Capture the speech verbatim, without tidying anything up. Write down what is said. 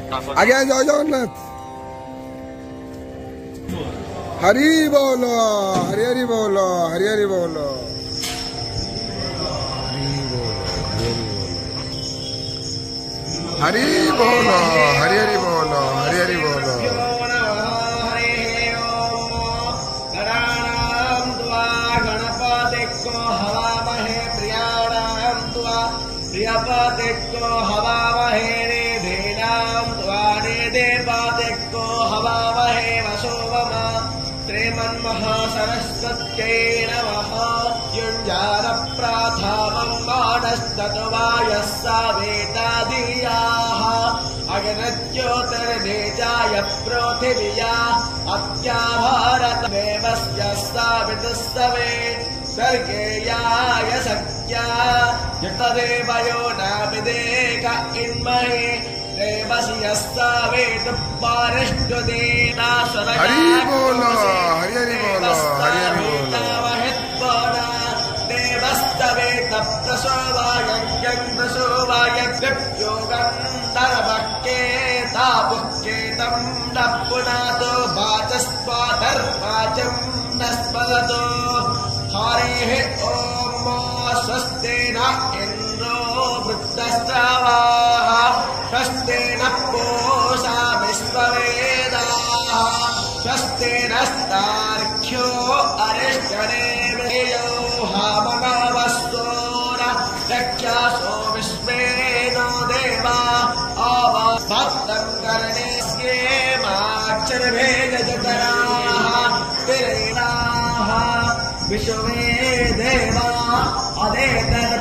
ଆଜ୍ଞା ଜୟ ଜଗନ୍ନାଥ। ହରି ବୋଲ ହରି ହରି ବୋଲ ହରି ହରି ବୋଲ हरि बोल हरि हरि बोल हरि हरि बोल गणपतिको हवामहे प्रियाणां त्वा प्रियपतिको हवामहे निधीनां त्वा निधिपतिको हवामहे वसोवम श्रीमन्महासरस्वत्यै नमः। युञ्जानप्राथामं मानस्तत्वायः सावेताधियाः अग्नज्योतिर्नेजाय पृथिव्या अद्या भारतदेवस्य सावितुस्तवे सर्गेयाय सख्या यतदेवयो नाविदेक इन्महे देवस्य सावेतुः पारिष्टुदेना हरि बोल हरि हरि बोल हरि हरि बोल देवस्तवेत प्रसवाय प्रसवाय योगन्धर्वकेतापुकेतं न पुनातो वाचस्वाधर्वाचं न स्मरतो हरेः ॐ स्वस्तेन इन्द्रो वृद्धस्रवाः स्वस्तेन पूषा विश्ववेदाः स्वस्तेन स्तार्क्ष्यो अरिष्टनेमियो हामनवस्तोर रक्षासो विश्वेनो देवा भक्तं कर्णेस्येमाक्षरभेदजतराः तिरेणाः विश्वे देवा अदेतर